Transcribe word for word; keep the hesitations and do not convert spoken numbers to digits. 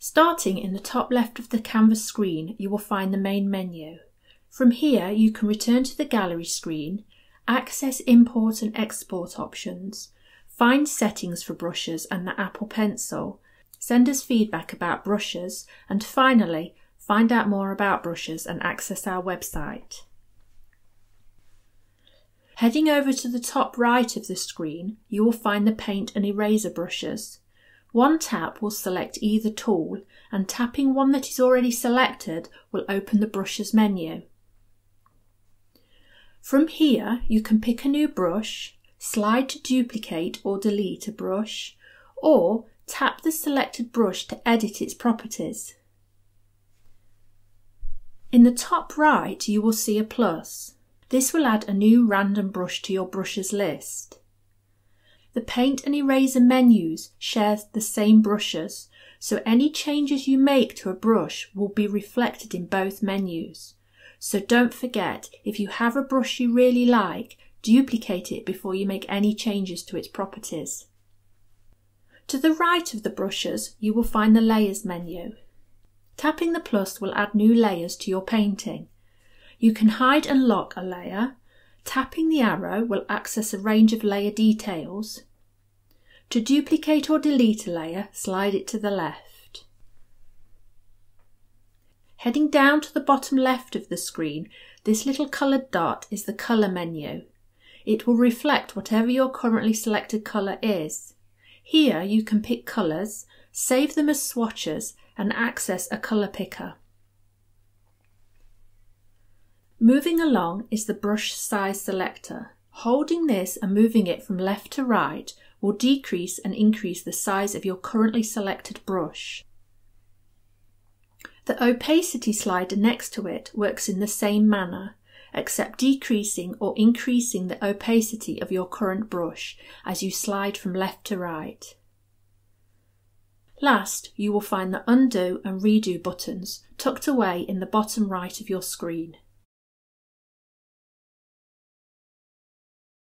Starting in the top left of the Canvas screen, you will find the main menu. From here, you can return to the gallery screen, access import and export options, find settings for brushes and the Apple Pencil, send us feedback about brushes, and finally, find out more about brushes and access our website. Heading over to the top right of the screen, you will find the paint and eraser brushes. One tap will select either tool, and tapping one that is already selected will open the brushes menu. From here, you can pick a new brush, slide to duplicate or delete a brush, or tap the selected brush to edit its properties. In the top right, you will see a plus. This will add a new random brush to your brushes list. The paint and eraser menus share the same brushes, so any changes you make to a brush will be reflected in both menus. So don't forget, if you have a brush you really like, duplicate it before you make any changes to its properties. To the right of the brushes, you will find the Layers menu. Tapping the plus will add new layers to your painting. You can hide and lock a layer. Tapping the arrow will access a range of layer details. To duplicate or delete a layer, slide it to the left. Heading down to the bottom left of the screen, this little coloured dot is the Colour menu. It will reflect whatever your currently selected colour is. Here you can pick colours, save them as swatches, and access a colour picker. Moving along is the brush size selector. Holding this and moving it from left to right will decrease and increase the size of your currently selected brush. The opacity slider next to it works in the same manner, except decreasing or increasing the opacity of your current brush as you slide from left to right. Last, you will find the Undo and Redo buttons tucked away in the bottom right of your screen.